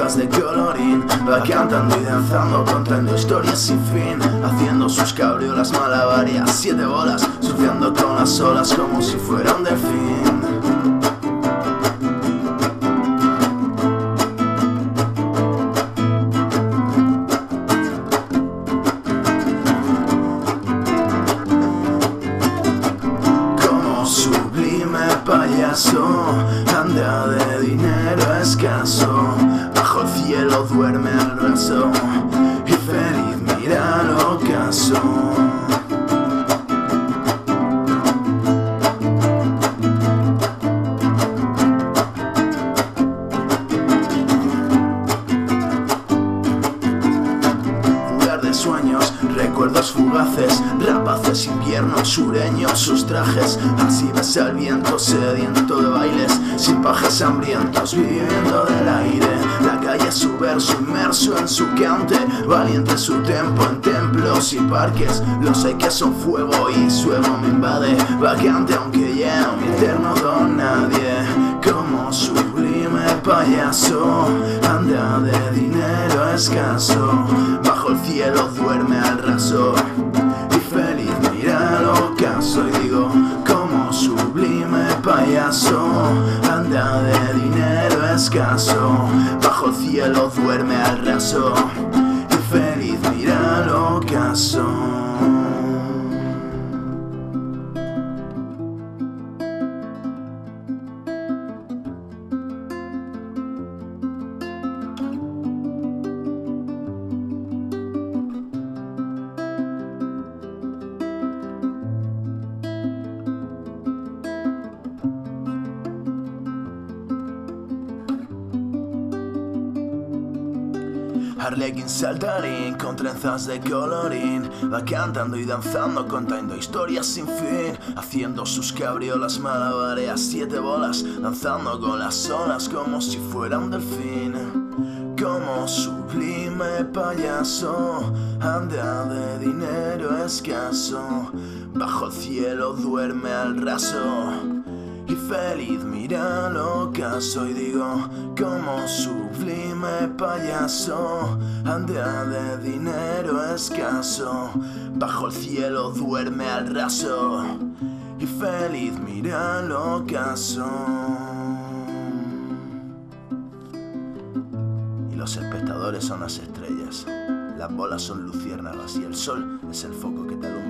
trenzas de colorín. Va cantando y danzando, contando historias sin fin, haciendo sus cabriolas malabares, 7 bolas, surfeando con las olas como si fuera un delfín. Payaso, anda de dinero escaso, bajo el cielo duerme al raso, y feliz mira el ocaso. Sueños, recuerdos fugaces, rapaces, inviernos sureños, sus trajes. Así ves al viento sediento de bailes, sin pajes hambrientos, viviendo del aire. La calle su verso inmerso en su cante, valiente su tempo en templos y parques. Los hay que son fuego y su ego me invade, vacante aunque ya un eterno don nadie. Como sublime payaso, anda de dinero escaso, bajo el cielo duerme al raso, y feliz mira el ocaso. Y digo, como sublime payaso, anda de dinero escaso, bajo el cielo duerme al raso, y feliz mira el ocaso. Arlequín saltarín con trenzas de colorín, va cantando y danzando, contando historias sin fin, haciendo sus cabriolas malabares, 7 bolas, danzando con las olas como si fuera un delfín. Como sublime payaso, anda de dinero escaso, bajo el cielo duerme al raso, y feliz mira el ocaso. Y digo, como sublime payaso, anda de dinero escaso, bajo el cielo duerme al raso, y feliz mira el ocaso. Y los espectadores son las estrellas, las bolas son luciérnagas y el sol es el foco que te alumbra.